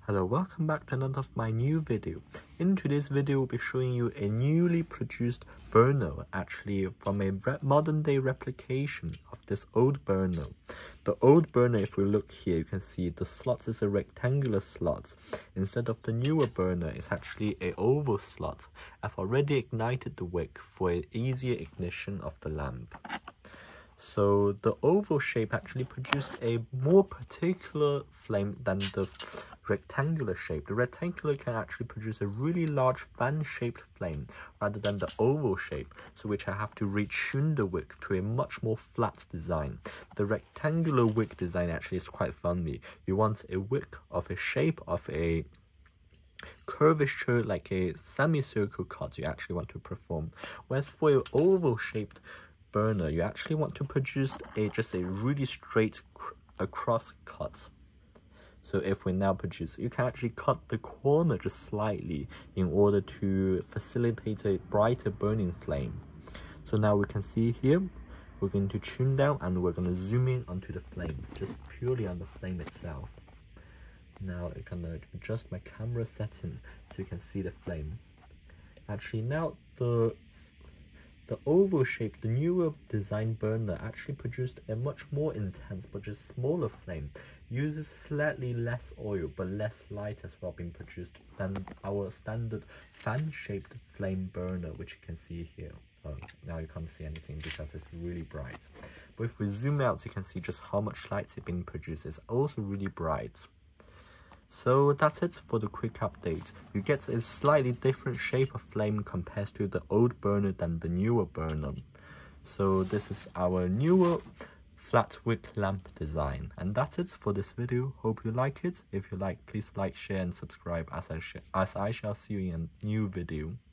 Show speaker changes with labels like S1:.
S1: Hello, welcome back to another of my new video. In today's video, we'll be showing you a newly produced burner, actually from a modern day replication of this old burner. The old burner, if we look here, you can see the slots is a rectangular slot. Instead of the newer burner, it's actually a oval slot. I've already ignited the wick for an easier ignition of the lamp. So the oval shape actually produced a more particular flame than the rectangular shape. The rectangular can actually produce a really large fan-shaped flame rather than the oval shape, so which I have to retune the wick to a much more flat design. The rectangular wick design actually is quite funny. You want a wick of a shape of a curvature like a semicircle cut you actually want to perform, whereas for your oval shaped burner you actually want to produce just a really straight across cut. So if we now produce, you can actually cut the corner just slightly in order to facilitate a brighter burning flame. So now we can see here, we're going to tune down and we're going to zoom in onto the flame, just purely on the flame itself. Now I'm going to adjust my camera setting so you can see the flame. Actually now the oval shape, the newer design burner actually produced a much more intense but just smaller flame. Uses slightly less oil but less light as well being produced than our standard fan-shaped flame burner, which you can see here. Oh, now you can't see anything because it's really bright. But if we zoom out, you can see just how much light it's being produced. It's also really bright. So that's it for the quick update. You get a slightly different shape of flame compared to the old burner than the newer burner. So this is our newer flat wick lamp design. And that's it for this video. Hope you like it. If you like, please like, share and subscribe as I shall see you in a new video.